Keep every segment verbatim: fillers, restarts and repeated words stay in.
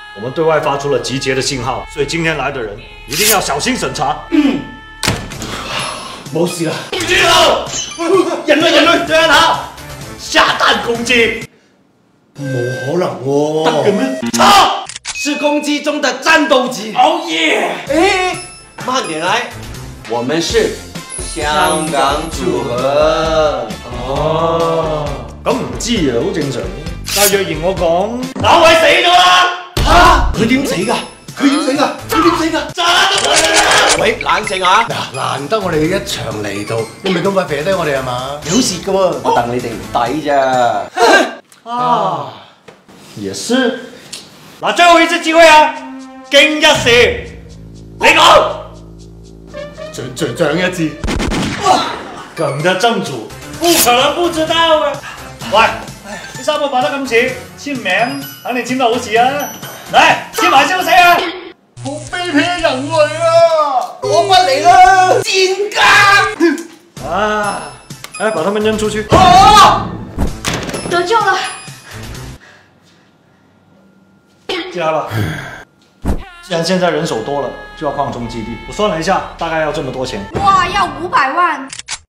我们对外发出了集结的信号，所以今天来的人一定要小心审查。嗯， 冇事啦。 住口！人類人類對眼下，下蛋公雞， 冇可能喎、 得嘅咩？錯， 是公雞中的戰鬥機。 哦耶！ 哎，慢點來，我們是香港組合。 哦，咁唔知啊，好正常。但係若然我講，那位死咗啦！ 嚇，佢點死㗎？佢點死㗎？佢點死㗎？ 炸到佢啦！ 喂，冷靜下。 嗱，難得我哋一場嚟到，你咪咁快撇低我哋係嘛？ 有事㗎喎，我戥你哋唔抵咋。 啊，也是。嗱，最後一次機會啊，經一事，你講。 掌掌掌一支。 梗的正主，不可能不知道啊！喂，呢三個扮得咁似，簽名肯定簽得好似啊！嚟，簽埋先好死啊！ 好卑鄙嘅人類啊！ 我不嚟啦，賤格！ 啊，哎，把他們扔出去。 啊！ 得救了。 进来吧。既然现在人手多了，就要扩充基地。我算了一下，大概要这么多钱。 哇，要五百万！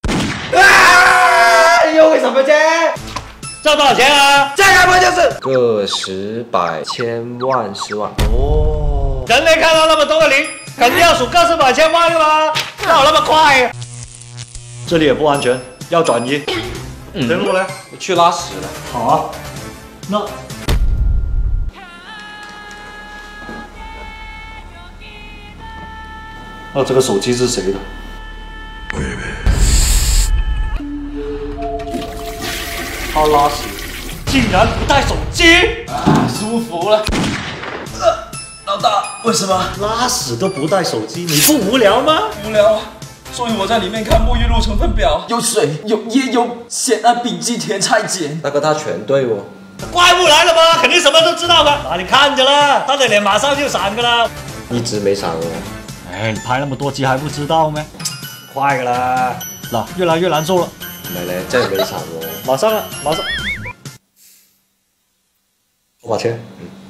啊！你又为什么啫？ 这多少钱啊？ 这该不就是个十百千万十万？ 哦，人类看到那么多个零，肯定要数个十百千万的吗？哪有那么快？这里也不安全，要转移。嗯，登录呢？ 去拉屎了。 好啊，那。那这个手机是谁的？他拉屎竟然不带手机， 啊，舒服了。呃，老大，为什么拉屎都不带手机？你不无聊吗？ 无聊，所以我在里面看沐浴露成分表， 有水，有椰油，咸安丙基甜菜碱。 那个他全对哦。 怪物来了吗？肯定什么都知道吧？啊，你看着了，他的脸马上就闪个了。 一直没闪哦。 哎，你拍那么多集还不知道咩？快个啦！嗱，越来越难受了。 唔係咧，真係沒閃喎。 马上了，马上。 我把車。嗯。